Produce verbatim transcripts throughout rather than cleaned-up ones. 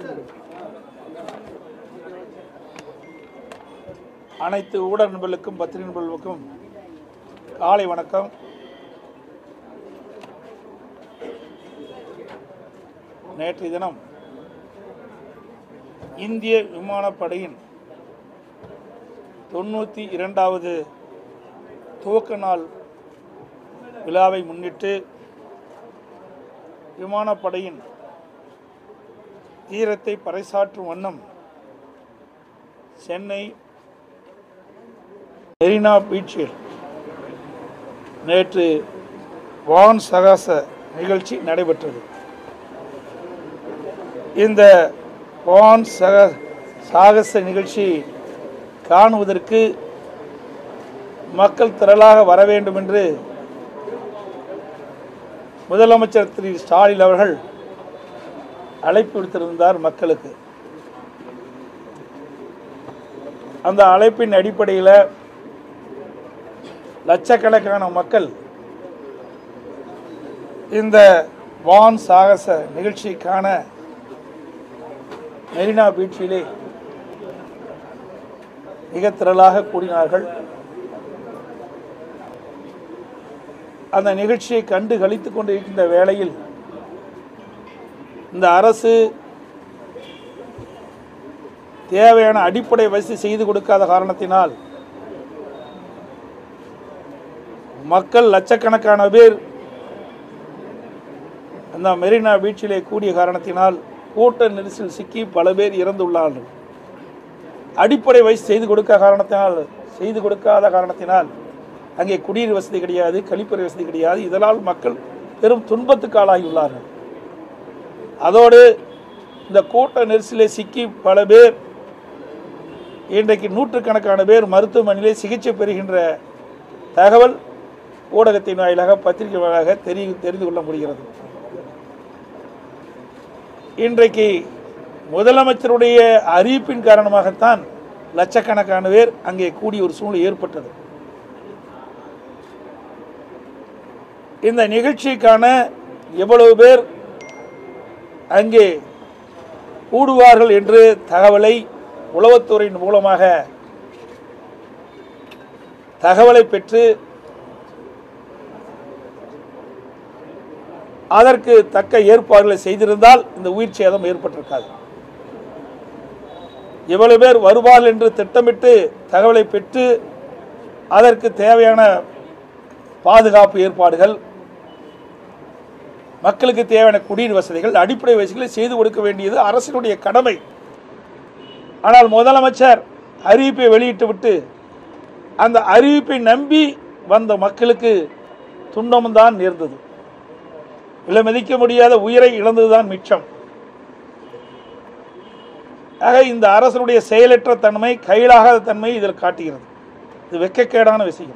அனைத்து ஊடக நண்பர்களுக்கும் பத்திரிகை நண்பர்களுக்கும் காலை வணக்கம். நேற்றைய தினம் இந்திய விமானப்படையின் தொண்ணூற்றி இரண்டாவது துவக்க நாள் விழாவை முன்னிட்டு விமானப்படையின் தீரத்தை பறைசாற்றும் வண்ணம் சென்னை மெரினா பீச்சில் நேற்று வான் சாகச நிகழ்ச்சி நடைபெற்றது. இந்த வான் சாகச நிகழ்ச்சி காணுவதற்கு மக்கள் திரளாக வர வேண்டும் என்று முதலமைச்சர் திரு ஸ்டாலின் அவர்கள் அழைப்பு விடுத்திருந்தார் மக்களுக்கு. அந்த அழைப்பின் அடிப்படையில் லட்சக்கணக்கான மக்கள் இந்த வான் சாகச நிகழ்ச்சிக்கான மெரினா பீச்சிலே மிக திரளாக கூடினார்கள். அந்த நிகழ்ச்சியை கண்டு களித்துக் கொண்டிருக்கின்ற வேளையில் இந்த அரசு தேவையான அடிப்படை வசதி செய்து கொடுக்காத காரணத்தினால் மக்கள் லட்சக்கணக்கான பேர் அந்த மெரினா பீச்சிலே கூடிய காரணத்தினால் கூட்ட நெரிசல் சிக்கி பல பேர் இறந்துள்ளார்கள். அடிப்படை வசதி செய்து கொடுக்க காரணத்தினால் செய்து கொடுக்காத காரணத்தினால் அங்கே குடிநீர் வசதி கிடையாது, கழிப்பறை வசதி கிடையாது. இதனால் மக்கள் பெரும் துன்பத்துக்கு ஆளாகியுள்ளார்கள். அதோடு இந்த கூட்ட நெரிசலை சிக்கி பல பேர் இன்றைக்கு நூற்றுக்கணக்கான பேர் மருத்துவமனையிலே சிகிச்சை பெறுகின்ற தகவல் ஊடகத்தின் வாயிலாக பத்திரிகை வாயிலாக தெரி தெரிந்து கொள்ள முடிகிறது. இன்றைக்கு முதலமைச்சருடைய அறிவிப்பின் காரணமாகத்தான் லட்சக்கணக்கான பேர் அங்கே கூடிய ஒரு சூழ்நிலை ஏற்பட்டது. இந்த நிகழ்ச்சிக்கான எவ்வளவு பேர் அங்கே கூடுவார்கள் என்று தகவலை உளவுத்துறையின் மூலமாக தகவலை பெற்று அதற்கு தக்க ஏற்பாடுகளை செய்திருந்தால் இந்த உயிர் சேதம் ஏற்பட்டிருக்காது. எவ்வளவு பேர் வருவார்கள் என்று திட்டமிட்டு தகவலை பெற்று அதற்கு தேவையான பாதுகாப்பு ஏற்பாடுகள், மக்களுக்கு தேவையான குடிநீர் வசதிகள், அடிப்படை வசதிகளை செய்து கொடுக்க வேண்டியது அரசினுடைய கடமை. ஆனால் முதலமைச்சர் அறிவிப்பை வெளியிட்டு விட்டு அந்த அறிவிப்பை நம்பி வந்த மக்களுக்கு துன்பம்தான் நேர்ந்தது. விலை மதிக்க முடியாத உயிரை இழந்ததுதான் மிச்சம். ஆக இந்த அரசனுடைய செயலற்ற தன்மை, கையிலாகாத தன்மை இதில் காட்டுகிறது. இது வெட்கக்கேடான விஷயம்.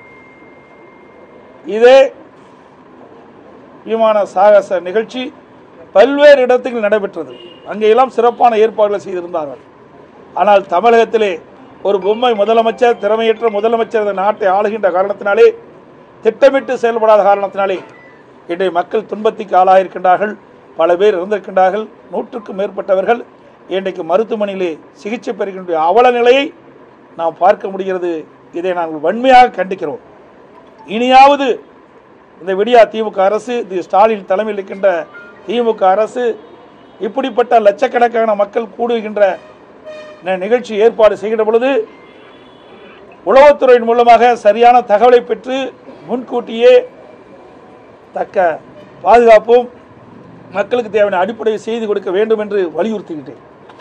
இதே விமான சாகச நிகழ்ச்சி பல்வேறு இடத்தில் நடைபெற்றது. அங்கெல்லாம் சிறப்பான ஏற்பாடுகளை செய்திருந்தார்கள். ஆனால் தமிழகத்திலே ஒரு பொம்மை முதலமைச்சர், திறமையற்ற முதலமைச்சர் இந்த நாட்டை ஆளுகின்ற காரணத்தினாலே, திட்டமிட்டு செயல்படாத காரணத்தினாலே இன்றைய மக்கள் துன்பத்திற்கு ஆளாகியிருக்கின்றார்கள். பல பேர் இறந்திருக்கின்றார்கள். நூற்றுக்கும் மேற்பட்டவர்கள் இன்றைக்கு மருத்துவமனையிலே சிகிச்சை பெறுகின்ற அவல நிலையை நாம் பார்க்க முடிகிறது. இதை நாங்கள் வன்மையாக கண்டிக்கிறோம். இனியாவது இந்த விடியா திமுக அரசு, திரு ஸ்டாலின் தலைமையில் இருக்கின்ற திமுக அரசு இப்படிப்பட்ட லட்சக்கணக்கான மக்கள் கூடுகின்ற நிகழ்ச்சி ஏற்பாடு செய்கின்ற பொழுது உளவுத்துறையின் மூலமாக சரியான தகவலை பெற்று முன்கூட்டியே தக்க பாதுகாப்பும் மக்களுக்கு தேவையான அடிப்படையை செய்து கொடுக்க வேண்டும் என்று வலியுறுத்திக்கிட்டேன்.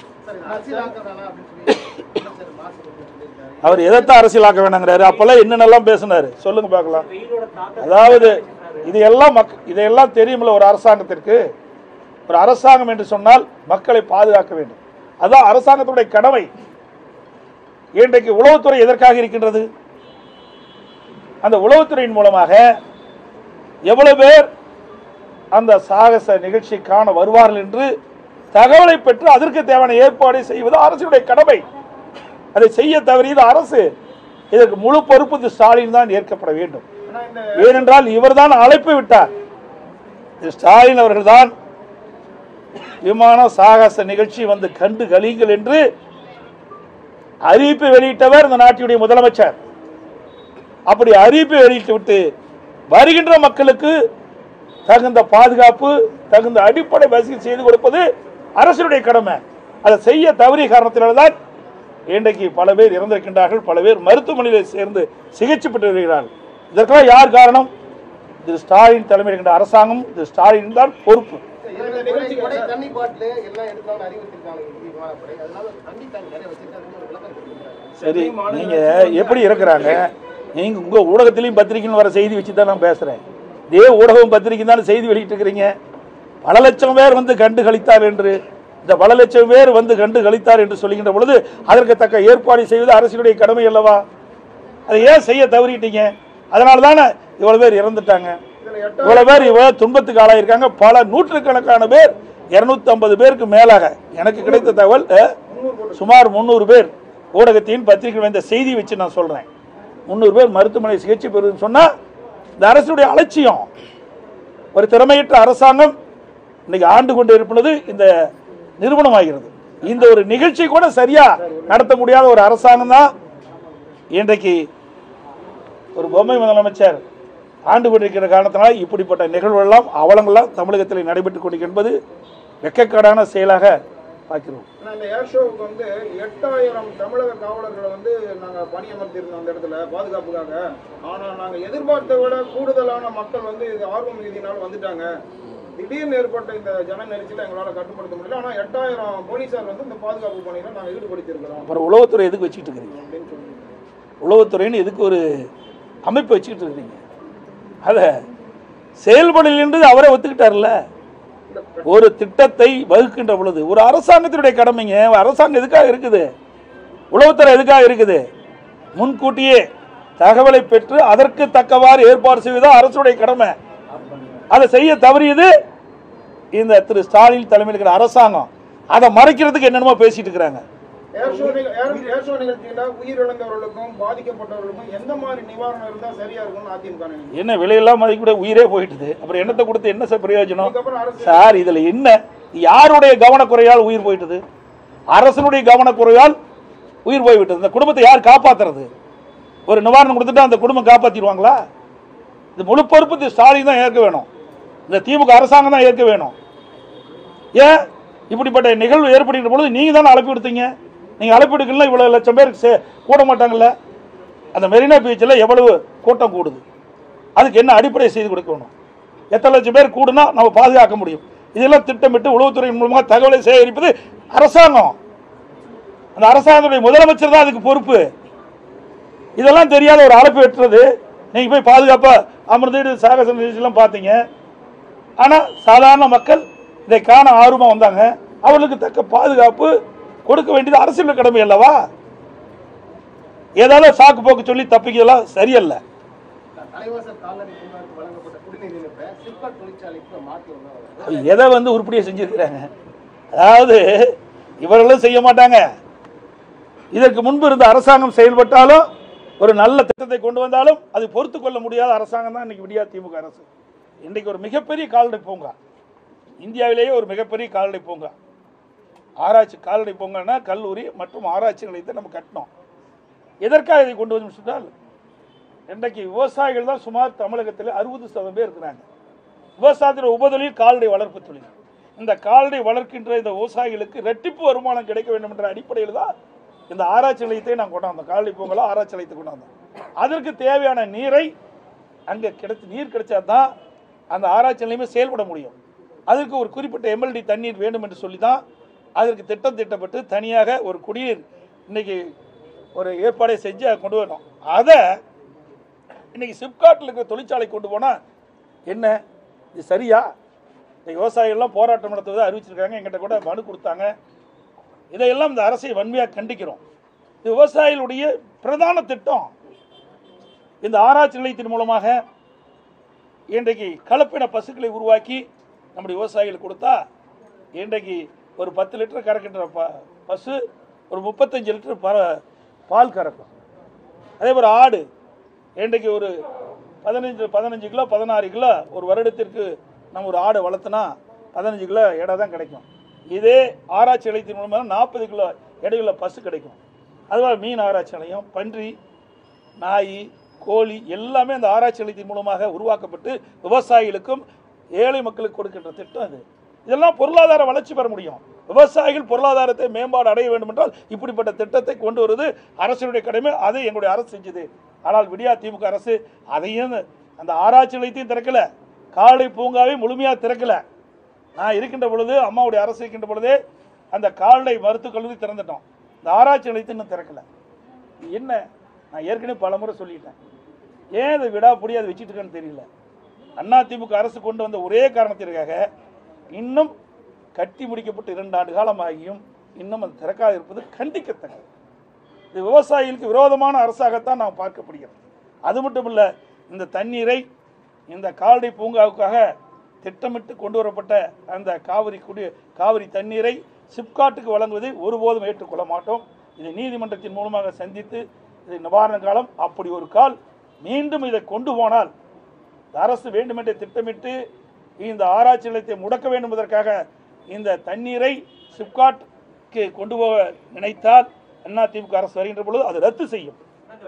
அவர் எதைத்தான் அரசியலாக்க வேண்டாங்கிறாரு. அப்பெல்லாம் என்னென்னலாம் பேசினாரு சொல்லுங்க பார்க்கலாம். அதாவது இதையெல்லாம் இதையெல்லாம் தெரியுமில்ல ஒரு அரசாங்கத்திற்கு. ஒரு அரசாங்கம் என்று சொன்னால் மக்களை பாதுகாக்க வேண்டும். அதான் அரசாங்கத்துடைய கடமை. இன்றைக்கு உளவுத்துறை எதற்காக இருக்கின்றது? அந்த உளவுத்துறையின் மூலமாக எவ்வளவு பேர் அந்த சாகச நிகழ்ச்சி காண வருவார்கள் என்று தகவலை பெற்று அதற்கு தேவையான ஏற்பாடு செய்வது அரசுடைய கடமை. அதை செய்ய தவறியது அரசு. இதற்கு முழு பொறுப்பு ஸ்டாலின் தான் ஏற்கப்பட வேண்டும். ஏனென்றால் இவர் தான் அழைப்பு விட்டார். ஸ்டாலின் அவர்கள் தான் விமான சாகச நிகழ்ச்சி வந்து கண்டு கலிங்கள் என்று அறிவிப்பு வெளியிட்டவர் இந்த நாட்டினுடைய முதலமைச்சர். அப்படி அறிவிப்பு வெளியிட்டு விட்டு வருகின்ற மக்களுக்கு தகுந்த பாதுகாப்பு, தகுந்த அடிப்படை வசதி செய்து கொடுப்பது அரசுடைய கடமை. அதை செய்ய தவறிய காரணத்தினால்தான் இன்றைக்கு பல பேர் இறந்திருக்கின்றார்கள், பல பேர் மருத்துவமனையில் சேர்ந்து சிகிச்சை பெற்று வருகிறார்கள். இதற்கெல்லாம் யார் காரணம்? திரு ஸ்டாலின் தலைமையில் இருக்கின்ற அரசாங்கம், திரு ஸ்டாலின் தான் பொறுப்பு. சரி, நீங்க எப்படி இருக்கிறாங்க? நீங்க உங்க ஊடகத்திலையும் பத்திரிகைன்னு வர செய்தி வச்சு தான் நான் பேசுறேன். இதே ஊடகம் பத்திரிகை தான் செய்தி வெளியிட்டு இருக்கிறீங்க. பல லட்சம் பேர் வந்து கண்டு கழித்தார் என்று, இந்த பல லட்சம் பேர் வந்து கண்டு கழித்தார் என்று சொல்லுகின்ற பொழுது அதற்கு தக்க ஏற்பாடு செய்வது அரசுடைய கடமை அல்லவா? அதை ஏன் செய்ய தவறிட்டீங்க? அதனால தானே இவ்வளவு பேர் இறந்துட்டாங்க, இவ்வளவு பேர் இவ்வளவு துன்பத்துக்கு ஆளாயிருக்காங்க. பல நூற்றுக்கணக்கான பேர், இருநூத்தி ஐம்பது பேருக்கு மேலாக எனக்கு கிடைத்த தகவல் சுமார் முன்னூறு பேர் ஊடகத்தின் பத்திரிகை வந்த செய்தி வச்சு நான் சொல்றேன். முன்னூறு பேர் மருத்துவமனை சிகிச்சை பெறுதுன்னு சொன்னா இந்த அரசுடைய அலட்சியம். ஒரு திறமையற்ற அரசாங்கம் இன்னைக்கு ஆண்டு கொண்டு இருப்பது இந்த நிறுவனமாகிறது. இந்த ஒரு நிகழ்ச்சி கூட சரியா நடத்த முடியாத ஒரு அரசாங்கம் தான் இன்றைக்கு ஒரு பொம்மை முதலமைச்சர் ஆண்டு கொண்டிருக்கிற காரணத்தினால் இப்படிப்பட்ட நிகழ்வுகளெல்லாம் அவலங்கள்லாம் தமிழகத்தில் நடைபெற்றுக் கொண்டிருக்கின்றது வெட்கக்கேடான செயலாக பார்க்கிறோம். இந்த ஏர் ஷோவுக்கு வந்து எட்டாயிரம் தமிழக காவலர்களை வந்து நாங்கள் பணியமர்த்தியிருந்தோம் அந்த இடத்துல பாதுகாப்புக்காக. ஆனால் நாங்கள் எதிர்பார்த்த விட கூடுதலான மக்கள் வந்து இது ஆர்வம் ரீதியினால் வந்துட்டாங்க. திடீர்னு ஏற்பட்ட இந்த ஜன நெரிசலை எங்களால் கட்டுப்படுத்த முடியல. ஆனால் எட்டாயிரம் போலீஸார் வந்து இந்த பாதுகாப்பு பணியில் நாங்கள் ஈடுபடுத்தியிருக்கிறோம். அப்புறம் உளவுத்துறை எதுக்கு வச்சுக்கிட்டு இருக்கிறீங்க அப்படின்னு சொல்லி, உளவுத்துறைன்னு எதுக்கு ஒரு அமைப்பு வச்சுக்கிட்டு இருக்கிறீங்க? அதை செயல்படல் என்று அவரை ஒத்துக்கிட்டார்ல. ஒரு திட்டத்தை வகுக்கின்ற பொழுது ஒரு அரசாங்கத்தினுடைய கடமைங்க. அரசாங்கம் எதுக்காக இருக்குது? உளவுத்துறை எதுக்காக இருக்குது? முன்கூட்டியே தகவலை பெற்று அதற்கு தக்கவாறு ஏற்பாடு செய்வதுதான் அரசுடைய கடமை. அதை செய்ய தவறியது இந்த திரு ஸ்டாலின் தலைமையில் இருக்கிற அரசாங்கம். அதை மறைக்கிறதுக்கு என்னென்னமோ பேசிட்டு இருக்கிறாங்க. உயிரிழந்தவர்களுக்கும் பாதிக்கப்பட்டவர்களுக்கும் எந்த மாதிரி நிவாரணம் இருந்தா சரியா இருக்கும் அதிமுக? என்ன விலையெல்லாம் மதிக்கூட உயிரே போயிட்டுது, அப்புறம் என்னத்தை கொடுத்து என்ன சார் பிரயோஜனம் சார்? இதுல என்ன, யாருடைய கவனக்குறையால் உயிர் போயிட்டது? அரசனுடைய கவனக்குறையால் உயிர் போய்விட்டது. இந்த குடும்பத்தை யார் காப்பாத்துறது? ஒரு நிவாரணம் கொடுத்துட்டா அந்த குடும்பம் காப்பாத்திடுவாங்களா? இது முழு பொறுப்பு ஸ்டாலின் தான் ஏற்க வேணும், இந்த திமுக அரசாங்கம் தான் ஏற்க வேணும். ஏன் இப்படிப்பட்ட நிகழ்வு ஏற்படுகின்ற பொழுது நீங்க தானே அழைப்பு எடுத்தீங்க? நீங்க அழைப்பு எடுக்கலாம், இவ்வளவு லட்சம் பேருக்கு கூட மாட்டாங்கல்ல? அந்த மெரினா பீச்சில் எவ்வளவு கூட்டம் கூடுது, அதுக்கு என்ன அடிப்படை செய்து கொடுக்கணும்? எத்தனை லட்சம் பேர் கூடுனா நம்ம பாதுகாக்க முடியும்? இதெல்லாம் திட்டமிட்டு உளவுத்துறையின் மூலமாக தகவலை சேகரிப்பது அரசாங்கம். அந்த அரசாங்கத்துடைய முதலமைச்சர் தான் அதுக்கு பொறுப்பு. இதெல்லாம் தெரியாத ஒரு அழைப்பு வெட்டுறது. நீங்க போய் பாதுகாப்பா அமர்ந்து சாகச நிகழ்ச்சியெல்லாம் பார்த்தீங்க. ஆனா சாதாரண மக்கள் இதை காண ஆர்வமா வந்தாங்க. அவர்களுக்கு தக்க பாதுகாப்பு கொடுக்க வேண்டியது அரசியல் கடமை அல்லவா? ஏதாவது சாக்கு போக்கு சொல்லி தப்பிக்கலாம் சரியல்ல. எதை வந்து உருப்படியா செஞ்சிருக்கிறாங்க? அதாவது இவர்களும் செய்ய மாட்டாங்க. இதற்கு முன்பு இருந்த அரசாங்கம் செயல்பட்டாலும் ஒரு நல்ல திட்டத்தை கொண்டு வந்தாலும் அது பொறுத்து கொள்ள முடியாத அரசாங்கம் தான் இன்னைக்கு விடியா திமுக அரசு. இன்றைக்கு ஒரு மிகப்பெரிய கால்நடை பூங்கா, இந்தியாவிலேயே ஒரு மிகப்பெரிய கால்நடை பூங்கா, ஆராய்ச்சி கால்நடை பூங்கானா கல்லூரி மற்றும் ஆராய்ச்சி நிலையத்தை நம்ம கட்டினோம். எதற்காக இதை கொண்டு வந்து சொன்னால், இன்றைக்கு விவசாயிகள் தான் சுமார் தமிழகத்தில் அறுபது சதவீதம் பேர் இருக்கிறாங்க. விவசாயத்தில் உபதொழில் கால்நடை வளர்ப்பு தொழில். இந்த கால்நடை வளர்க்கின்ற இந்த விவசாயிகளுக்கு இரட்டிப்பு வருமானம் கிடைக்க வேண்டும் என்ற அடிப்படையில் தான் இந்த ஆராய்ச்சி நிலையத்தை நான் கொண்டாந்தோம். கால்நடை பூங்கா ஆராய்ச்சி நிலையத்தை கொண்டாந்தோம். அதற்கு தேவையான நீரை அங்கே கிடைச்சி நீர் கிடைச்சா தான் அந்த ஆராய்ச்சி நிலையமே செயல்பட முடியும். அதற்கு ஒரு குறிப்பிட்ட எம்எல்டி தண்ணீர் வேண்டும் என்று சொல்லி தான் அதற்கு திட்டம் திட்டப்பட்டு தனியாக ஒரு குடிநீர் இன்னைக்கு ஒரு ஏற்பாடை செஞ்சு அதை கொண்டு வரணும். அதை இன்னைக்கு சிப்காட்டில் இருக்கிற தொழிற்சாலை கொண்டு போனால் என்ன, இது சரியா? இன்னைக்கு விவசாயிகள்லாம் போராட்டம் நடத்துவதை அறிவிச்சிருக்காங்க, எங்கிட்ட கூட மனு கொடுத்தாங்க. இதையெல்லாம் இந்த அரசை வன்மையாக கண்டிக்கிறோம். இது விவசாயிகளுடைய பிரதான திட்டம். இந்த ஆராய்ச்சி நிலையத்தின் மூலமாக இன்றைக்கு கலப்பின பசுக்களை உருவாக்கி நம்முடைய விவசாயிகளுக்கு கொடுத்தா இன்றைக்கு ஒரு பத்து லிட்டர் கறக்கின்ற ப பசு ஒரு முப்பத்தஞ்சு லிட்டர் ப பால் கறக்கும். அதே போல் ஆடு இன்றைக்கு ஒரு பதினஞ்சு பதினஞ்சு கிலோ பதினாறு கிலோ ஒரு வருடத்திற்கு நம்ம ஒரு ஆடை வளர்த்துனா பதினஞ்சு கிலோ எடை தான் கிடைக்கும். இதே ஆராய்ச்சி நிலையத்தின் மூலமாக நாற்பது கிலோ எடையுள்ள பசு கிடைக்கும். அதுபோல் மீன் ஆராய்ச்சி நிலையம், பன்றி, நாய், கோழி எல்லாமே அந்த ஆராய்ச்சி நிலையத்தின் மூலமாக உருவாக்கப்பட்டு விவசாயிகளுக்கும் ஏழை மக்களுக்கு கொடுக்கின்ற திட்டம் அது. இதெல்லாம் பொருளாதார வளர்ச்சி பெற முடியும். விவசாயிகள் பொருளாதாரத்தை மேம்பாடு அடைய வேண்டும் என்றால் இப்படிப்பட்ட திட்டத்தை கொண்டு வருவது அரசுடைய கடமை. அதை எங்களுடைய அரசு செஞ்சது. ஆனால் விடியா திமுக அரசு அதையும் அந்த ஆராய்ச்சி நிலையத்தையும் திறக்கல, கால்நடை பூங்காவை முழுமையாக திறக்கல. நான் இருக்கின்ற பொழுது, அம்மாவுடைய அரசு இருக்கின்ற பொழுதே அந்த கால்நடை மருத்துவக் கல்லூரி திறந்துட்டோம். இந்த ஆராய்ச்சி நிலையத்தை இன்னும் திறக்கல. என்ன, நான் ஏற்கனவே பல முறை சொல்லிட்டேன். ஏன் இதை விடாப்படி அதை வச்சுட்டு இருக்கேன்னு தெரியல. அண்ணா திமுக அரசு கொண்டு வந்த ஒரே காரணத்திற்காக இன்னும் கட்டி முடிக்கப்பட்டு இரண்டு ஆண்டு காலமாகியும் இன்னும் அது திறக்காது இருப்பது கண்டிக்கத்தக்கது. இது விவசாயிகளுக்கு விரோதமான அரசாகத்தான் நாம் பார்க்கப்படுகிறது. அது மட்டும் இல்லை, இந்த தண்ணீரை இந்த கால்நடை பூங்காவுக்காக திட்டமிட்டு கொண்டு வரப்பட்ட அந்த காவிரி குடி காவிரி தண்ணீரை சிப்காட்டுக்கு வழங்குவதை ஒருபோதும் ஏற்றுக்கொள்ள மாட்டோம். இதை நீதிமன்றத்தின் மூலமாக சந்தித்து இதை நிவாரண காலம் அப்படி ஒரு கால் மீண்டும் இதை கொண்டு போனால் அரசு வேண்டுமென்றே திட்டமிட்டு இந்த ஆராய்ச்சி நிலையத்தை முடக்க வேண்டும் என்பதற்காக இந்த தண்ணீரை சிப்காட்டுக்கு கொண்டு போக நினைத்தால் அண்ணா திமுக அரசு வருகின்ற பொழுது அதை ரத்து செய்யும்.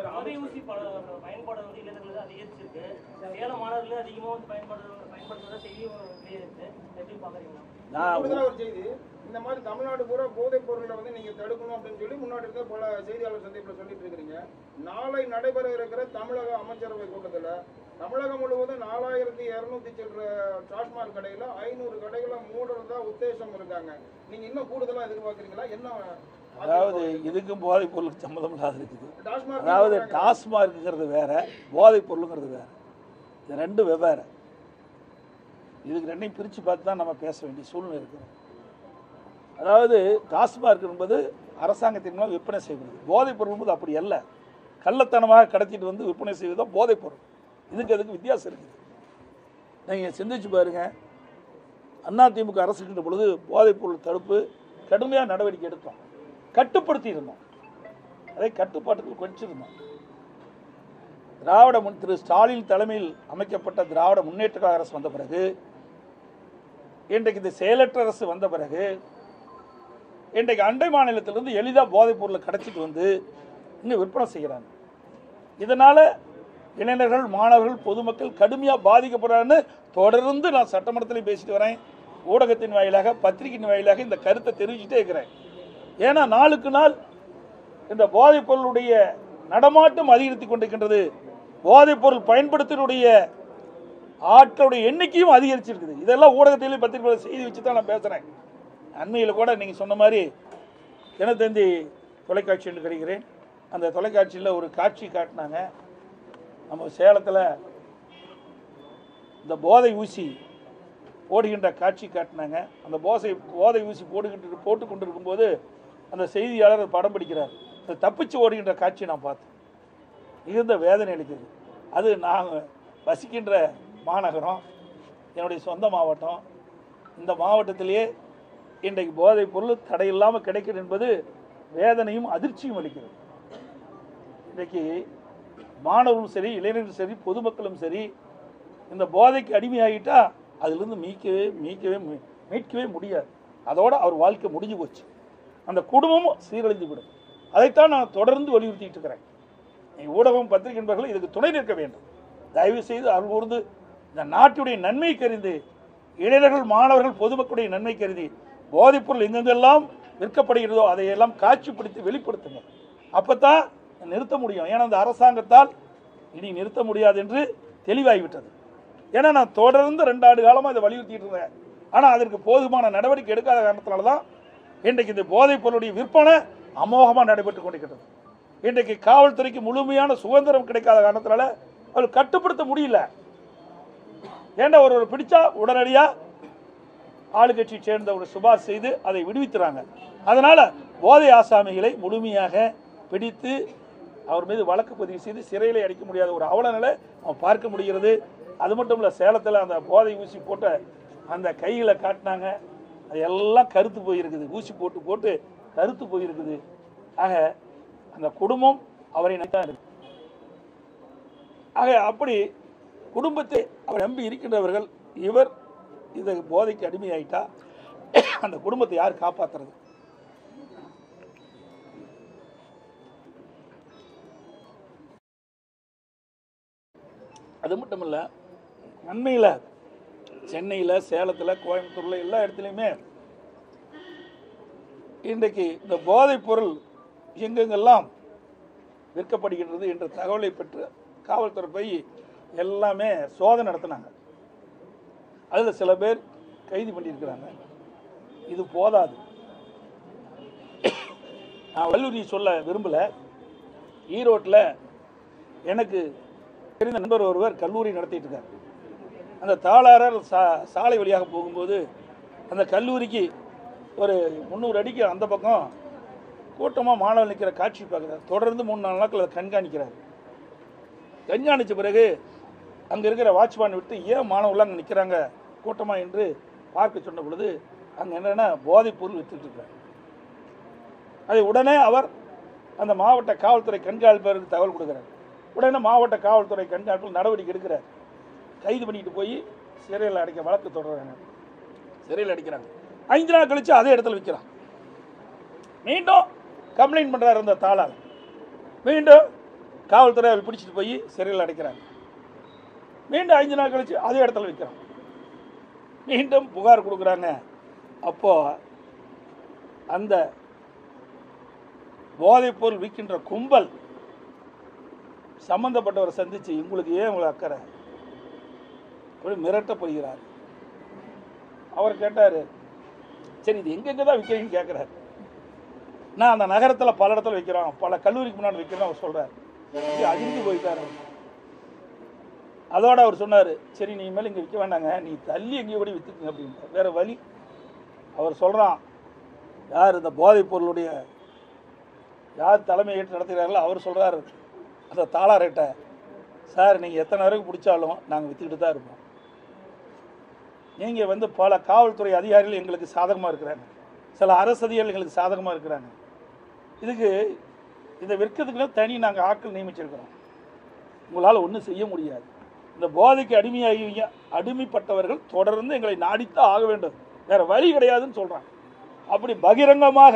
இந்த மாதிரி தமிழ்நாடு பூரா போதைப் பொருளை வந்து நீங்க தடுக்கணும் அப்படின்னு சொல்லி முன்னாடி இருக்க பல செய்தியாளர் சந்திப்பில் சொல்லிட்டு இருக்கிறீங்க. நாளை நடைபெற இருக்கிற தமிழக அமைச்சரவை கூட்டத்தில் தமிழகம் முழுவதும் நாலாயிரத்தி இருநூத்தி சில்லற டாஸ்மாக் கடையில ஐநூறு கடைகளை மூடுறதா உத்தேசம் இருக்காங்க. நீங்க இன்னும் கூடுதலா எதிர்பார்க்குறீங்களா? என்ன, அதாவது இதுக்கும் போதைப் பொருளுக்கு சம்மந்தம் இல்லாத இருக்குது. அதாவது டாஸ்மார்க்குங்கிறது வேற, போதைப் பொருளுங்கிறது வேற. இது ரெண்டு வெவ்வேறு. இதுக்கு ரெண்டையும் பிரித்து பார்த்து தான் நம்ம பேச வேண்டிய சூழ்நிலை இருக்கிறோம். அதாவது டாஸ்மார்க் என்பது அரசாங்கத்தின் மூலம் விற்பனை செய்வது. போதைப் பொருள் என்பது அப்படி அல்ல. கள்ளத்தனமாக கடத்திட்டு வந்து விற்பனை செய்வது தான் போதைப் பொருள். இதுக்கு அதுக்கு வித்தியாசம் இருக்குது. நீங்கள் சிந்திச்சு பாருங்க. அதிமுக அரசு இருக்கின்ற பொழுது போதைப் பொருள் தடுப்பு கடுமையாக நடவடிக்கை எடுத்தோம், கட்டுப்படுத்தி இருந்தோம், அதை கட்டுப்பாட்டுக்கு கொண்டிருந்தோம். திராவிட முன் திரு ஸ்டாலின் தலைமையில் அமைக்கப்பட்ட திராவிட முன்னேற்ற கழக அரசு வந்த பிறகு, இன்றைக்கு இந்த செயலற்ற அரசு வந்த பிறகு, இன்றைக்கு அண்டை மாநிலத்திலிருந்து எளிதாக போதைப் பொருளை கடத்திட்டு வந்து இங்கே விற்பனை செய்கிறாங்க. இதனால் இளைஞர்கள், மாணவர்கள், பொதுமக்கள் கடுமையாக பாதிக்கப்படுறான்னு தொடர்ந்து நான் சட்டமன்றத்திலையும் பேசிட்டு வரேன், ஊடகத்தின் வாயிலாக, பத்திரிகையின் வாயிலாக இந்த கருத்தை தெரிவிச்சுட்டே இருக்கிறேன். ஏன்னா நாளுக்கு நாள் இந்த போதைப் பொருளுடைய நடமாட்டம் அதிகரித்து கொண்டிருக்கின்றது. போதைப் பொருள் பயன்படுத்தினுடைய ஆட்களுடைய எண்ணிக்கையும் அதிகரிச்சிருக்குது. இதெல்லாம் ஊடகத்திலே பத்திரிகையில் செய்தி வச்சு தான் நான் பேசுகிறேன். அண்மையில் கூட நீங்கள் சொன்ன மாதிரி தினத்தந்தி தொலைக்காட்சி என்று கிடைக்கிறேன். அந்த தொலைக்காட்சியில் ஒரு காட்சி காட்டினாங்க. நம்ம சேலத்தில் இந்த போதை ஊசி போடுகின்ற காட்சி காட்டினாங்க. அந்த போதை போதை ஊசி போடுகின்ற போட்டு கொண்டு இருக்கும்போது அந்த செய்தியாளர் படம் பிடிக்கிறார். இந்த தப்பிச்சு ஓடுகின்ற காட்சியை நான் பார்த்தேன். மிகுந்த வேதனை அளிக்கிறது. அது நாங்கள் வசிக்கின்ற மாநகரம், என்னுடைய சொந்த மாவட்டம். இந்த மாவட்டத்திலேயே இன்றைக்கு போதைப் பொருள் தடையில்லாமல் கிடைக்கிறது என்பது வேதனையும் அதிர்ச்சியும் அளிக்கிறது. இன்றைக்கு மாணவர்களும் சரி, இளைஞர்களும் சரி, பொதுமக்களும் சரி இந்த போதைக்கு அடிமையாகிட்டா அதிலிருந்து மீட்கவே மீட்கவே மீட்கவே முடியாது. அதோடு அவர் வாழ்க்கை முடிஞ்சு போச்சு. அந்த குடும்பமும் சீரழிந்து விடும். அதைத்தான் நான் தொடர்ந்து வலியுறுத்திட்டு இருக்கிறேன். ஊடகம், பத்திரிகை என்பவர்கள் இதுக்கு துணை நிற்க வேண்டும். தயவு செய்து அருள் கூர்ந்து இந்த நாட்டுடைய நன்மை கருதி, இளைஞர்கள், மாணவர்கள், பொதுமக்களுடைய நன்மை கருதி போதைப்பொருள் எங்கெங்கெல்லாம் விற்கப்படுகிறதோ அதையெல்லாம் காட்சிப்படுத்தி வெளிப்படுத்துங்க. அப்போத்தான் நிறுத்த முடியும். ஏன்னா அந்த அரசாங்கத்தால் இனி நிறுத்த முடியாது என்று தெளிவாகிவிட்டது. ஏன்னா நான் தொடர்ந்து ரெண்டு ஆண்டு காலமாக இதை வலியுறுத்திட்டு இருந்தேன். ஆனால் அதற்கு போதுமான நடவடிக்கை எடுக்காத காரணத்தினால தான் இன்றைக்கு இந்த போதைப் பொருளுடைய விற்பனை அமோகமாக நடைபெற்று கொண்டிருக்கிறது. இன்றைக்கு காவல்துறைக்கு முழுமையான சுதந்திரம் கிடைக்காத காரணத்தினால அவர் கட்டுப்படுத்த முடியல. ஏண்டா ஒரு பிடிச்சா உடனடியாக ஆளுங்கட்சியை சேர்ந்த ஒரு சுபாஷ் செய்து அதை விடுவித்துறாங்க. அதனால போதை ஆசாமிகளை முழுமையாக பிடித்து அவர் மீது வழக்கு பதிவு செய்து சிறையில் அடைக்க முடியாத ஒரு அவல நிலை அவன் பார்க்க முடிகிறது. அது மட்டும் இல்லை, சேலத்தில் அந்த போதை ஊசி போட்ட அந்த கைகளை காட்டினாங்க. அது எல்லாம் கருத்து போயிருக்குது. ஊசி போட்டு போட்டு கருத்து போயிருக்குது. ஆக அந்த குடும்பம் அவரை நம்பித்தான் இருக்கு. ஆக அப்படி குடும்பத்தை அவர் நம்பி இருக்கின்றவர்கள் இவர் இதை போதைக்கு அடிமையாயிட்டா அந்த குடும்பத்தை யார் காப்பாற்றுறது? அது மட்டும் இல்லை, அண்மையில் சென்னையில், சேலத்தில், கோயம்புத்தூரில் எல்லா இடத்துலையுமே இன்றைக்கு இந்த போதைப் பொருள் எங்கெங்கெல்லாம் விற்கப்படுகின்றது என்ற தகவலை பெற்று காவல்துறை போய் எல்லாமே சோதனை நடத்தினாங்க. அதில் சில பேர் கைது பண்ணியிருக்கிறாங்க. இது போதாது. நான் வல்லூரி சொல்ல விரும்பலை. ஈரோட்டில் எனக்கு தெரிந்த நண்பர் ஒருவர் கல்லூரி நடத்திட்டு இருக்கார். அந்த தாளாரர் சா சாலை வழியாக போகும்போது அந்த கல்லூரிக்கு ஒரு முந்நூறு அடிக்கு அந்த பக்கம் கூட்டமாக மாணவர்கள் நிற்கிற காட்சி பார்க்குறாரு. தொடர்ந்து மூணு நாலு நாட்கள் அதை கண்காணிக்கிறார். கண்காணித்த பிறகு அங்கே இருக்கிற வாட்ச்மேன் விட்டு ஏன் மாணவர்கள் அங்கே நிற்கிறாங்க கூட்டமாக என்று பார்க்க சொன்ன பொழுது அங்கே என்னென்னா போதைப் பொருள் விற்றுட்டுருக்கார். அதை உடனே அவர் அந்த மாவட்ட காவல்துறை கண்காணிப்பாளருக்கு தகவல் கொடுக்குறார். உடனே மாவட்ட காவல்துறை கண்காணிப்பில் நடவடிக்கை எடுக்கிறார். கைது பண்ணிட்டு போய் சிறையில் அடைக்க வழக்கு தொடர்றாங்க. சிறையில் அடிக்கிறாங்க. ஐந்து நாள் கழிச்சு அதே இடத்துல விற்கிறான். மீண்டும் கம்ப்ளைண்ட் பண்ணுறாரு அந்த தாளார். மீண்டும் காவல்துறை அவர் பிடிச்சிட்டு போய் சிறையில் அடைக்கிறாங்க. மீண்டும் ஐந்து நாள் கழிச்சு அதே இடத்துல விற்கிறான். மீண்டும் புகார் கொடுக்குறாங்க. அப்போ அந்த போதைப் பொருள் விற்கின்ற கும்பல் சம்பந்தப்பட்டவரை சந்திச்சு உங்களுக்கு ஏன் உங்களை அக்கறை மிரட்டப்படுகிறார். அவர் கேட்டார், சரி இது எங்கெங்கே தான் விற்கிறீங்கன்னு கேட்குறாரு. நான் அந்த நகரத்தில் பல இடத்துல வைக்கிறோம், பல கல்லூரிக்கு முன்னாடி வைக்கிறோம் அவர் சொல்கிறார். அதிர்ந்து போயிட்டார். அதோடு அவர் சொன்னார், சரி நீ மேலே இங்கே விற்க வேண்டாங்க, நீ தள்ளி எங்கேயோ கூட விற்றுக்குங்க அப்படின்னு. வேறு வழி. அவர் சொல்கிறான், யார் இந்த போதைப் பொருளுடைய யார் தலைமை ஏற்று நடத்துகிறார்களோ அவர் சொல்கிறார் அந்த தாளாரேட்ட, சார் நீங்கள் எத்தனை வரைக்கும் பிடிச்சாலும் நாங்கள் விற்றுக்கிட்டு தான் இருப்போம். நீங்கள் வந்து பல காவல்துறை அதிகாரிகள் எங்களுக்கு சாதகமாக இருக்கிறாங்க, சில அரசு அதிகாரிகள் எங்களுக்கு சாதகமாக இருக்கிறாங்க. இதுக்கு இதை விற்கிறதுக்குள்ள தனி நாங்கள் ஆட்கள் நியமிச்சிருக்கிறோம். உங்களால் ஒன்றும் செய்ய முடியாது. இந்த போதைக்கு அடிமையாகி அடிமைப்பட்டவர்கள் தொடர்ந்து எங்களை நாடித்தான் ஆக வேண்டும், வேறு வழி கிடையாதுன்னு சொல்கிறாங்க. அப்படி பகிரங்கமாக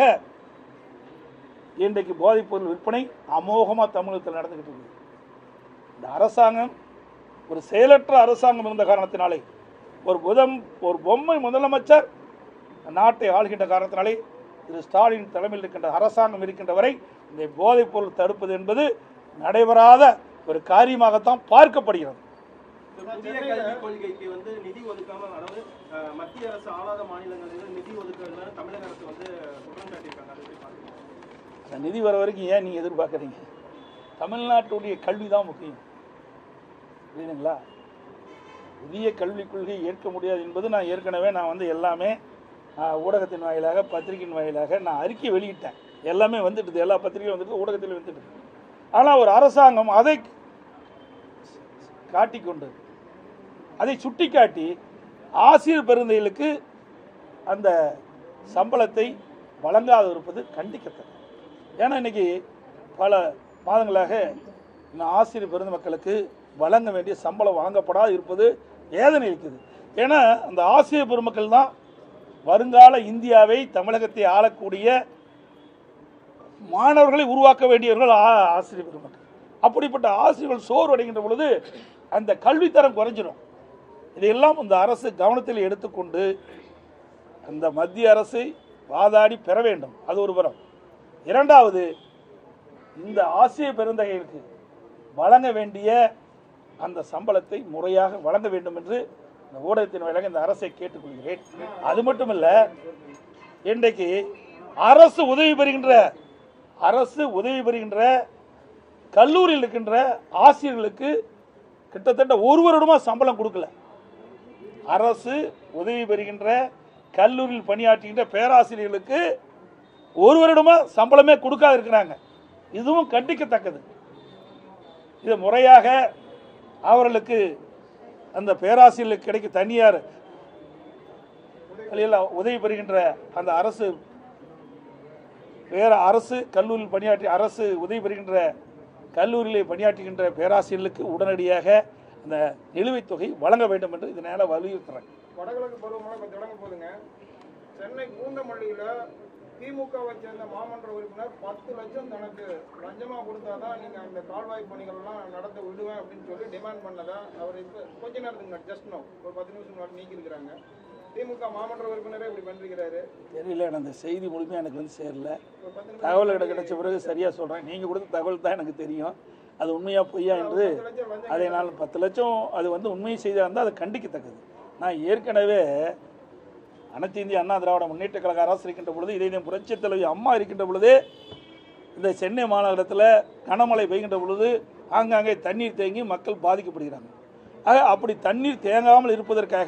இன்றைக்கு போதைப் பொருள் விற்பனை அமோகமாக தமிழகத்தில் நடந்துக்கிட்டு இருக்குது. இந்த அரசாங்கம் ஒரு செயலற்ற அரசாங்கம் இருந்த காரணத்தினாலே, ஒரு புதம் ஒரு பொம்மை முதலமைச்சர் நாட்டை ஆளுகின்ற காரணத்தினாலே, திரு ஸ்டாலின் தலைமையில் இருக்கின்ற அரசாங்கம் இருக்கின்ற வரை இந்த போதைப் பொருள் தடுப்பது என்பது நடைபெறாத ஒரு காரியமாகத்தான் பார்க்கப்படுகிறது. மத்திய கல்விக் கொள்கைக்கு வந்து நிதி ஒதுக்காம, அதாவது மத்திய அரசு ஆளாத மாநிலங்களில் நிதி ஒதுக்கல தமிழக அரசு வந்து குற்றம் சாட்டியிருக்காங்க. அந்த நிதி வர வரைக்கும் ஏன் நீங்கள் எதிர்பார்க்குறீங்க? தமிழ்நாட்டுடைய கல்வி தான் முக்கியம், புரியுதுங்களா? புதிய கல்விக் கொள்கையை ஏற்க முடியாது என்பது நான் ஏற்கனவே நான் வந்து எல்லாமே ஊடகத்தின் வாயிலாக பத்திரிகையின் வாயிலாக நான் அறிக்கை வெளியிட்டேன். எல்லாமே வந்துட்டு, எல்லா பத்திரிகையும் வந்துட்டு, ஊடகத்திலும் வந்துட்டு. ஆனால் ஒரு அரசாங்கம் அதை காட்டிக்கொண்டு அதை சுட்டி காட்டி ஆசிரியர் பெருந்தைகளுக்கு அந்த சம்பளத்தை வழங்காது இருப்பது கண்டிக்கத்தக்கது. ஏன்னா இன்னைக்கு பல மாதங்களாக இந்த ஆசிரியர் பெருந்த மக்களுக்கு வழங்க வேண்டிய சம்பளம் வழங்கப்படாது இருப்பது வேதனை இருக்குது. ஏன்னா அந்த ஆசிரியர் பெருமக்கள் தான் வருங்கால இந்தியாவை, தமிழகத்தை ஆளக்கூடிய மாணவர்களை உருவாக்க வேண்டியவர்கள் ஆசிரியர் பெருமக்கள். அப்படிப்பட்ட ஆசிரியர்கள் சோர்வடைகின்ற பொழுது அந்த கல்வித்தரம் குறைஞ்சிடும். இதையெல்லாம் இந்த அரசு கவனத்தில் எடுத்துக்கொண்டு அந்த மத்திய அரசை வாதாடி பெற வேண்டும். அது ஒரு புறம். இரண்டாவது, இந்த ஆசிரியர் பெருந்தகைகளுக்கு வழங்க வேண்டிய அந்த சம்பளத்தை முறையாக வழங்க வேண்டும் என்று இந்த ஊடகத்தின் வாயிலாக இந்த அரசை கேட்டுக்கொள்கிறேன். அது மட்டுமல்ல, இன்றைக்கு அரசு உதவி பெறுகின்ற அரசு உதவி பெறுகின்ற கல்லூரியில் இருக்கின்ற ஆசிரியர்களுக்கு கிட்டத்தட்ட ஒரு வருடமா சம்பளம் கொடுக்கல. அரசு உதவி பெறுகின்ற கல்லூரியில் பணியாற்றுகின்ற பேராசிரியர்களுக்கு ஒரு வருடமா சம்பளமே கொடுக்காது இருக்கிறாங்க. இதுவும் கண்டிக்கத்தக்கது. இது முறையாக அவர்களுக்கு அந்த பேராசிரியர்களுக்கு கிடைக்க தனியார் உதவி பெறுகின்ற அந்த அரசு வேற அரசு கல்லூரியில் பணியாற்றி அரசு உதவி பெறுகின்ற கல்லூரியில் பணியாற்றுகின்ற பேராசிரியர்களுக்கு உடனடியாக அந்த நிலுவைத் தொகை வழங்க வேண்டும் என்று இதனால் வலியுறுத்துறாங்க. வடகிழக்கு பருவமழை இப்போ தொடங்க போதுங்க. சென்னை பூந்தமல்லியில் திமுகவை சேர்ந்த மாமன்ற உறுப்பினர் பத்து லட்சம் தனக்கு லஞ்சமா கொடுத்தாதான் நீங்க அந்த கால்வாய் பணிகள் எல்லாம் நடத்த விடுவேன் அப்படின்னு சொல்லி டிமாண்ட் பண்ணதா அவர் இப்ப கொஞ்ச நேரத்துக்கு முன்னாடி ஜஸ்ட் நோ ஒரு பத்து நிமிஷம் முன்னாடி நீக்கி இருக்கிறாங்க. திமுக மாமன்ற உறுப்பினரே இப்படி பண்ணிருக்கிறாரு. தெரியல, அந்த செய்தி முழுமையாக எனக்கு வந்து சேரல. தகவல் எனக்கு கிடைச்ச பிறகு சரியா சொல்றேன். நீங்க கொடுத்த தகவல் தான் எனக்கு தெரியும். அது உண்மையா பொய்யா என்று அதை நான் பத்து லட்சம் அது வந்து உண்மை செய்தியாக இருந்தால் அது கண்டிக்கத்தக்கது. நான் ஏற்கனவே அனைத்து இந்திய அண்ணா திராவிட முன்னேற்ற கழக அரசு இருக்கின்ற பொழுது, இதே புரட்சி தலைவி அம்மா இருக்கின்ற பொழுது, இந்த சென்னை மாநகரத்தில் கனமழை பெய்கின்ற பொழுது ஆங்காங்கே தண்ணீர் தேங்கி மக்கள் பாதிக்கப்படுகிறாங்க. ஆக அப்படி தண்ணீர் தேங்காமல் இருப்பதற்காக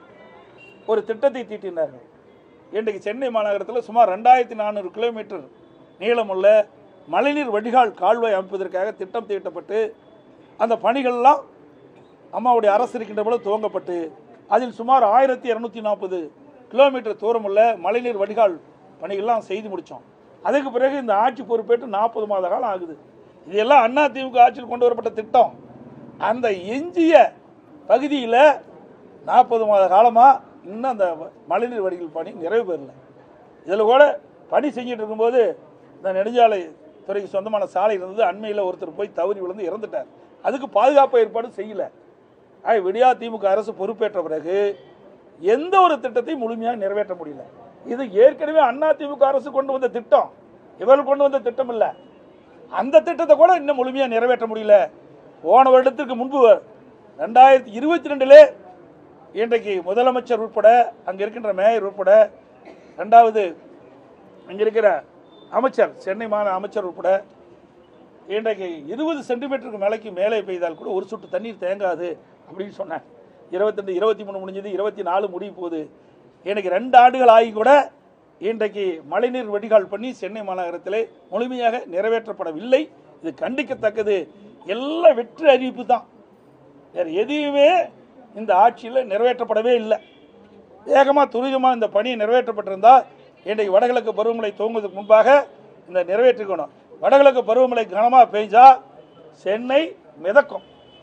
ஒரு திட்டத்தை தீட்டினார்கள். இன்றைக்கு சென்னை மாநகரத்தில் சுமார் ரெண்டாயிரத்தி நானூறு கிலோமீட்டர் நீளமுள்ள மழைநீர் வடிகால் கால்வாய் அமைப்பதற்காக திட்டம் தீட்டப்பட்டு அந்த பணிகள்லாம் அம்மாவுடைய அரசு இருக்கின்ற பொழுது துவங்கப்பட்டு அதில் சுமார் ஆயிரத்தி இரநூத்தி நாற்பது கிலோமீட்டர் தூரமுள்ள மழைநீர் வடிகால் பணிகள்லாம் செய்து முடித்தோம். அதுக்கு பிறகு இந்த ஆட்சி பொறுப்பேற்று நாற்பது மாத காலம் ஆகுது. இதெல்லாம் அண்ணா திமுக ஆட்சியில் கொண்டு வரப்பட்ட திட்டம். அந்த எஞ்சிய பகுதியில் நாற்பது மாத காலமாக இன்னும் அந்த மழைநீர் வடிகால் பணி நிறைவு பெறல. இதில் கூட பணி செஞ்சுட்டு இருக்கும்போது இந்த நெடுஞ்சாலை துறைக்கு சொந்தமான சாலை இருந்தது. அண்மையில் ஒருத்தர் போய் தவறி விழுந்து இறந்துட்டார். அதுக்கு பாதுகாப்பு ஏற்பாடு செய்யலை. ஆக விடியா திமுக அரசு பொறுப்பேற்ற பிறகு எந்த ஒரு திட்டத்தையும் முழுமையாக நிறைவேற்ற முடியல. இது ஏற்கனவே அண்ணா திமுக அரசு கொண்டு வந்த திட்டம், இவர்கள் கொண்டு வந்த திட்டம் இல்லை. அந்த திட்டத்தை கூட இன்னும் முழுமையாக நிறைவேற்ற முடியல. போன வருடத்திற்கு முன்பு ரெண்டாயிரத்தி இருபத்தி ரெண்டிலே இன்றைக்கு முதலமைச்சர் உட்பட அங்கே இருக்கின்ற மேயர் உட்பட ரெண்டாவது அங்கே இருக்கிற அமைச்சர் சென்னை மாநில அமைச்சர் உட்பட இன்றைக்கு இருபது சென்டிமீட்டருக்கு மேலைக்கு மேலே பெய்தால் கூட ஒரு சொட்டு தண்ணீர் தேங்காது அப்படின்னு சொன்னேன். இருபத்தி ரெண்டு இருபத்தி மூணு முடிஞ்சது, இருபத்தி நாலு முடிய போகுது. எனக்கு ரெண்டு ஆண்டுகள் ஆகி கூட இன்றைக்கு மழைநீர் வடிகால் பண்ணி சென்னை மாநகரத்திலே முழுமையாக நிறைவேற்றப்படவில்லை. இது கண்டிக்கத்தக்கது. எல்லாம் வெற்றி அறிவிப்பு தான். வேறு எதுவுமே இந்த ஆட்சியில் நிறைவேற்றப்படவே இல்லை. வேகமாக துரிதமாக இந்த பணி நிறைவேற்றப்பட்டிருந்தால் இன்றைக்கு வடகிழக்கு பருவமழை துவங்குவதற்கு முன்பாக இந்த நிறைவேற்றிக்கணும். வடகிழக்கு பருவமழை கனமாக பெய்ஞ்சா சென்னை மிதக்கும்.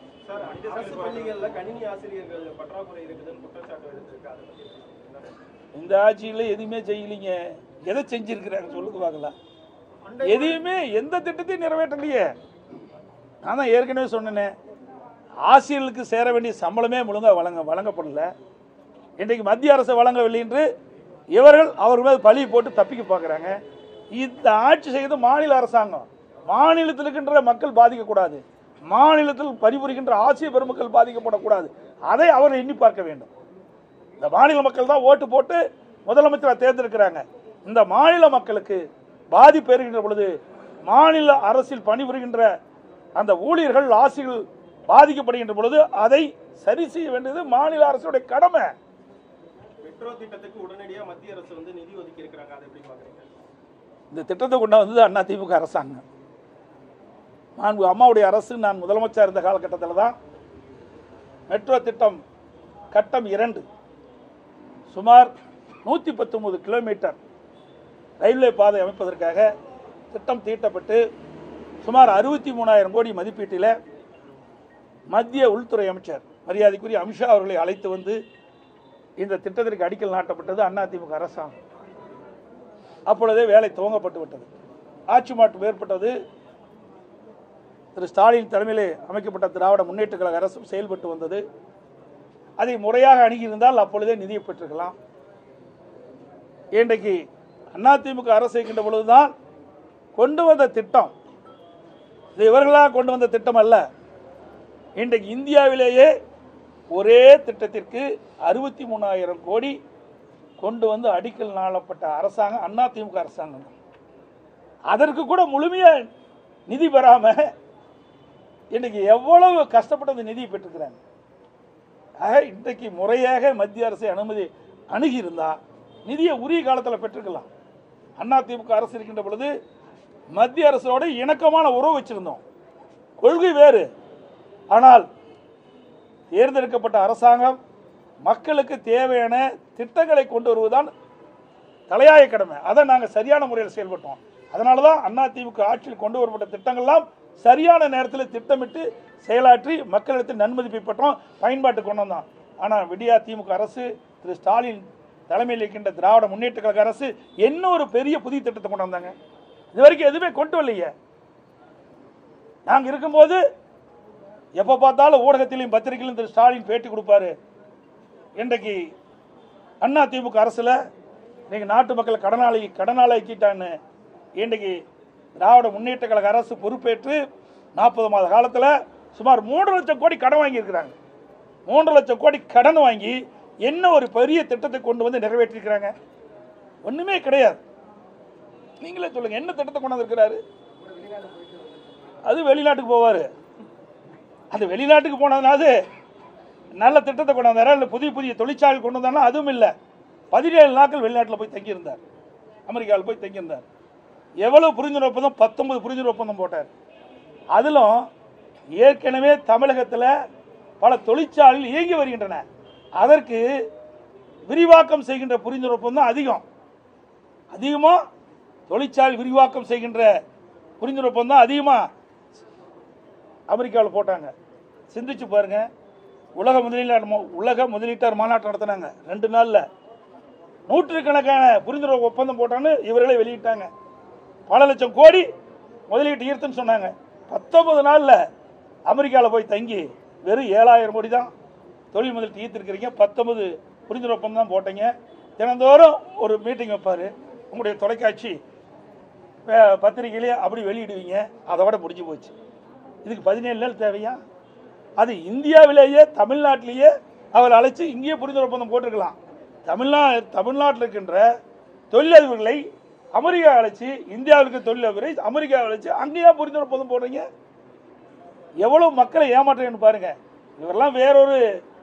அரசு பள்ளிகள்ல கணினி ஆசிரியர்கள் பற்றாக்குறை இருக்குதுன்னு குற்றச்சாட்டு எடுத்திருக்காங்க. இந்த ஆட்சியில் எதுவுமே செய்யலீங்க. எதை செஞ்சிருக்கிறாங்க சொல்லுங்க பார்க்கலாம். எதையுமே எந்த திட்டத்தையும் நிறைவேற்றலையே. நான் தான் ஏற்கனவே சொன்னேன், ஆசிரியர்களுக்கு சேர வேண்டிய சம்பளமே ஒழுங்காக வழங்க வழங்கப்படல. இன்றைக்கு மத்திய அரசு வழங்கவில்லை என்று இவர்கள் அவர் மேல் பழி போட்டு தப்பிக்க பார்க்குறாங்க. இந்த ஆட்சி செய்வது மாநில அரசாங்கம். மாநிலத்தில் இருக்கின்ற மக்கள் பாதிக்கக்கூடாது, மாநிலத்தில் பணிபுரிகின்ற ஆசிரியர் பெருமக்கள் பாதிக்கப்படக்கூடாது. அதை அவர் எண்ணி பார்க்க வேண்டும். இந்த மாநில மக்கள் தான் ஓட்டு போட்டு முதலமைச்சரை தேர்ந்தெடுக்கிறாங்க. இந்த மாநில மக்களுக்கு பாதிப்பு ஏற்படுகின்ற பொழுது மாநில அரசில் பணிபுரிகின்ற அந்த ஊழியர்கள் ஆசிரியர்கள் பாதிக்கப்படுகின்ற பொழுது அதை சரி செய்ய வேண்டியது மாநில அரசுடைய கடமை. மெட்ரோ திட்டத்துக்கு உடனடியாக மத்திய அரசு வந்து நிதி ஒதுக்கி இருக்கிறாங்க. அதை எப்படி பார்க்குறீங்க? இந்த திட்டத்தை கொண்டு வந்தது அண்ணா திமுக அரசாங்கம். நான் அம்மாவுடைய அரசு நான் முதலமைச்சர் இருந்த காலகட்டத்தில் தான் மெட்ரோ திட்டம் கட்டம் இரண்டு சுமார் நூற்றி பத்தொன்பது கிலோமீட்டர் ரயில்வே பாதை அமைப்பதற்காக திட்டம் தீட்டப்பட்டு சுமார் அறுபத்தி மூணாயிரம் கோடி மதிப்பீட்டில் மத்திய உள்துறை அமைச்சர் மரியாதைக்குரிய அமித்ஷா அவர்களை அழைத்து வந்து இந்த திட்டத்திற்கு அடிக்கல் நாட்டப்பட்டது அதிமுக அரசாங்கம். அப்பொழுதே வேலை துவங்கப்பட்டு விட்டது. ஆட்சி மாற்றம் ஏற்பட்டது. திரு ஸ்டாலின் தலைமையிலே அமைக்கப்பட்ட திராவிட முன்னேற்ற கழக அரசும் செயல்பட்டு வந்தது. அதை முறையாக அணுகியிருந்தால் அப்பொழுதே நிதியை பெற்றிருக்கலாம். இன்றைக்கு அதிமுக அரசு இருக்கின்ற பொழுதுதான் கொண்டு வந்த திட்டம், இது இவர்களாக கொண்டு வந்த திட்டம் அல்ல. இன்றைக்கு இந்தியாவிலேயே ஒரே திட்டத்திற்கு அறுபத்தி மூணாயிரம் கோடி கொண்டு வந்து அடிக்கல் நாளப்பட்ட அரசாங்கம் அதிமுக அரசாங்கம். அதற்கு கூட முழுமையாக நிதி பெறாம இன்றைக்கு எவ்வளவு கஷ்டப்பட்டு அந்த நிதியை பெற்றிருக்கிறாங்க. ஆக இன்றைக்கு முறையாக மத்திய அரசை அனுமதி அணுகி இருந்தா நிதியை உரிய காலத்தில் பெற்றுக்கலாம். அதிமுக அரசு இருக்கின்ற பொழுது மத்திய அரசோட இணக்கமான உறவு வச்சிருந்தோம். கொள்கை வேறு. ஆனால் தேர்ந்தெடுக்கப்பட்ட அரசாங்கம் மக்களுக்கு தேவையான திட்டங்களை கொண்டு வருவதுதான் தலையாய கடமை. அதை நாங்கள் சரியான முறையில் செயல்பட்டோம். அதனால தான் அதிமுக ஆட்சியில் கொண்டு வரப்பட்ட திட்டங்கள்லாம் சரியான நேரத்தில் திட்டமிட்டு செயலாற்றி மக்களிடத்தில் நன்மதிப்பை பெற்றோம், பயன்பாட்டுக்கு கொண்டு வந்தோம். ஆனால் விடியா திமுக அரசு திரு ஸ்டாலின் தலைமையில் இருக்கின்ற திராவிட முன்னேற்ற கழக அரசு என்ன ஒரு பெரிய புதிய திட்டத்தை கொண்டு வந்தாங்க? இது வரைக்கும் எதுவுமே கொண்டு வரலையே. நாங்கள் இருக்கும்போது எப்போ பார்த்தாலும் ஊடகத்திலையும் பத்திரிகையிலும் திரு ஸ்டாலின் பேட்டி கொடுப்பாரு. இன்றைக்கு அண்ணா திமுக அரசில் இன்னைக்கு நாட்டு மக்கள் கடனாளி கடனாளிக்கிட்டான்னு இன்றைக்கு திராவிட முன்னேற்ற கழக அரசு பொறுப்பேற்று நாற்பது மாத காலத்தில் சுமார் மூன்று லட்சம் கோடி கடன் வாங்கியிருக்கிறாங்க. மூன்று லட்சம் கோடி கடன் வாங்கி என்ன ஒரு பெரிய திட்டத்தை கொண்டு வந்து நிறைவேற்றிருக்கிறாங்க? ஒன்றுமே கிடையாது. நீங்களே சொல்லுங்க, என்ன திட்டத்தை கொண்டு வந்திருக்கிறாரு? அது வெளிநாட்டுக்கு போவார். அது வெளிநாட்டுக்கு போனதுனால நல்ல திட்டத்தை கொண்டு வந்தாரா இல்லை புதிய புதிய தொழிற்சாலை கொண்டு வந்தாலும் அதுவும் இல்லை. பதினேழு நாட்கள் வெளிநாட்டில் போய் தங்கியிருந்தார், அமெரிக்காவில் போய் தங்கியிருந்தார். எவ்வளவு புரிந்துணர்வு ஒப்பந்தம்? பத்தொன்பது புரிந்துணர்வு ஒப்பந்தம் போட்டார். அதிலும் ஏற்கனவே தமிழகத்தில் பல தொழிற்சாலைகள் இயங்கி வருகின்றன. அதற்கு விரிவாக்கம் செய்கின்ற புரிந்துணர்வு ஒப்பந்தம் அதிகம். அதிகமாக தொழிற்சாலை விரிவாக்கம் செய்கின்ற புரிந்துணர்வு ஒப்பந்தம் அதிகமாக அமெரிக்காவில் போட்டாங்க. சிந்திச்சு பாருங்க. உலக முதலீட்டாளர் உலக முதலீட்டாளர் மாநாட்டம் நடத்தினாங்க. ரெண்டு நாளில் நூற்றுக்கணக்கான புரிந்துணர்வு ஒப்பந்தம் போட்டான்னு இவர்களே வெளியிட்டாங்க. பல லட்சம் கோடி முதலீட்டு ஈர்த்துன்னு சொன்னாங்க. பத்தொன்பது நாளில் அமெரிக்காவில் போய் தங்கி வெறும் ஏழாயிரம் கோடி தான் தொழில் முதலீட்டு ஈர்த்திருக்கிறீங்க. பத்தொன்பது புரிந்துணர்வு ஒப்பந்தம் தான் போட்டீங்க. தினந்தோறும் ஒரு மீட்டிங் வைப்பார். உங்களுடைய தொலைக்காட்சி பத்திரிகையிலேயே அப்படி வெளியிடுவீங்க. அதோட முடிஞ்சு போச்சு. இதுக்கு பதினேழு நாள் தேவையா? அது இந்தியாவிலேயே தமிழ்நாட்டிலேயே அவர் அழைச்சி இங்கேயே புரிந்துணர்வு ஒப்பந்தம் போட்டிருக்கலாம். தமிழ்நா தமிழ்நாட்டில் இருக்கின்ற தொழிலதிபர்களை அமெரிக்கா அழைச்சி, இந்தியாவிற்கு தொழிலதிபரை அமெரிக்கா அழைச்சி அங்கேயே புரிந்துணர்வு ஒப்பந்தம் போடுறீங்க. எவ்வளவு மக்களை ஏமாற்றுறேன்னு பாருங்க. இவரெல்லாம் வேறொரு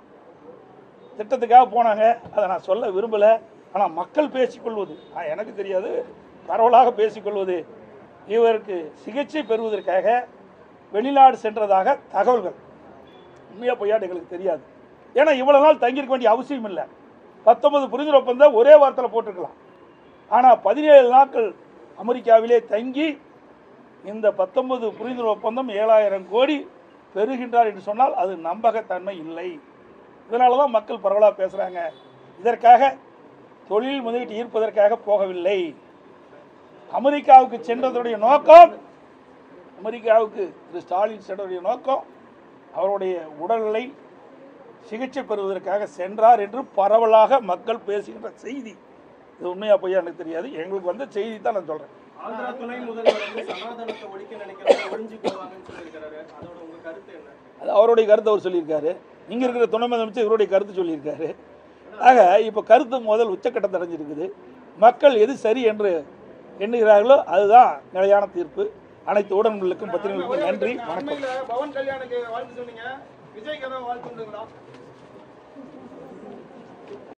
திட்டத்துக்காக போனாங்க. அதை நான் சொல்ல விரும்பலை. ஆனால் மக்கள் பேசிக்கொள்வது எனக்கு தெரியாது, பரவலாக பேசிக்கொள்வது இவருக்கு சிகிச்சை பெறுவதற்காக வெளிநாடு சென்றதாக தகவல்கள். உண்மையாக பொய்யாட்டு எங்களுக்கு தெரியாது. ஏன்னா இவ்வளவு நாள் தங்கியிருக்க வேண்டிய அவசியம் இல்லை. பத்தொன்பது புரிந்துணர்வு ஒப்பந்தம் ஒரே வாரத்தில் போட்டிருக்கலாம். ஆனால் பதினேழு நாட்கள் அமெரிக்காவிலே தங்கி இந்த பத்தொன்பது புரிந்துணர்வு ஒப்பந்தம் ஏழாயிரம் கோடி பெறுகின்றார் என்று சொன்னால் அது நம்பகத்தன்மை இல்லை. இதனால தான் மக்கள் பரவலாக பேசுகிறாங்க. இதற்காக தொழில் முதலீட்டு ஈர்ப்பதற்காக போகவில்லை. அமெரிக்காவுக்கு சென்றதுடைய நோக்கம், அமெரிக்காவுக்கு திரு ஸ்டாலின் சென்றதுடைய நோக்கம் அவருடைய உடல்நிலை சிகிச்சை பெறுவதற்காக சென்றார் என்று பரவலாக மக்கள் பேசுகின்ற செய்தி. இது உண்மையா பொய்யா எனக்கு தெரியாது. எங்களுக்கு வந்த செய்தி தான் நான் சொல்றேன். ஆந்திரா துணை முதல்வர் வந்து சனாதனத்தை ஒழிக்க நினைக்கிறவங்க ஒழிஞ்சு போவாங்கன்னு சொல்லியிருக்காரு. அதோட உங்க கருத்து என்ன? அது அவருடைய கருத்து அவர் சொல்லியிருக்காரு. இங்க இருக்கிற துணை முதலமைச்சர் இவருடைய கருத்து சொல்லியிருக்காரு. ஆக இப்போ கருத்து முதல் உச்சக்கட்டத்தை அடைஞ்சிருக்குது. மக்கள் எது சரி என்று எண்ணுகிறார்களோ அதுதான் நிலையான தீர்ப்பு. அனைத்து ஊடகங்களுக்கும் பத்திரிகைகளுக்கும் நன்றி, வணக்கம். பவன் கல்யாணுக்கு வாழ்த்து சொன்னீங்க, விஜய்க்கு வாழ்த்து